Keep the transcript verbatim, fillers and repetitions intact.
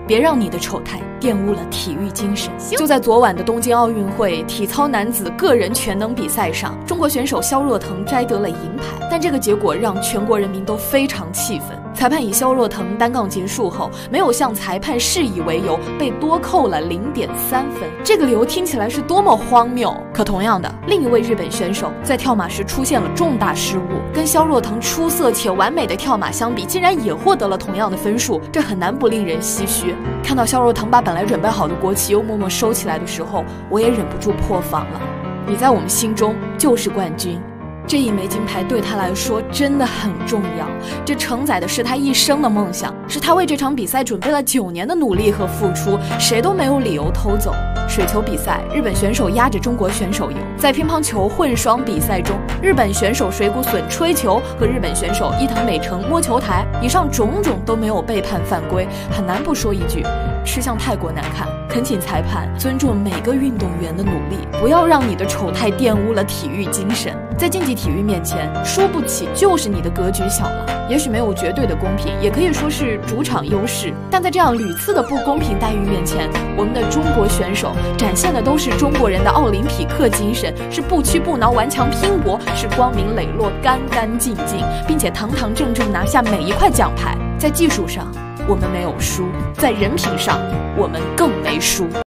别让你的丑态玷污了体育精神。就在昨晚的东京奥运会体操男子个人全能比赛上，中国选手肖若腾摘得了银牌，但这个结果让全国人民都非常气愤。裁判以肖若腾单杠结束后没有向裁判示意为由，被多扣了 零点三分。这个理由听起来是多么荒谬！可同样的，另一位日本选手在跳马时出现了重大失误，跟肖若腾出色且完美的跳马相比，竟然也获得了同样的分数，这很难不令人唏嘘。看到肖若腾把本来准备好的国旗又默默收起来的时候，我也忍不住破防了。你在我们心中就是冠军。这一枚金牌对他来说真的很重要，这承载的是他一生的梦想，是他为这场比赛准备了九年的努力和付出，谁都没有理由偷走。水球比赛，日本选手压着中国选手游；在乒乓球混双比赛中，日本选手水谷隼吹球和日本选手伊藤美诚摸球台，以上种种都没有被判犯规，很难不说一句吃相太过难看。恳请裁判尊重每个运动员的努力，不要让你的丑态玷污了体育精神。在竞技体育面前，输不起就是你的格局小了。也许没有绝对的公平，也可以说是主场优势，但在这样屡次的不公平待遇面前，我们的中国选手展现的都是中国人的奥林匹克精神，是不屈不挠、顽强拼搏，是光明磊落、干干净净，并且堂堂正正拿下每一块奖牌。在技术上，我们没有输；在人品上，我们更没输。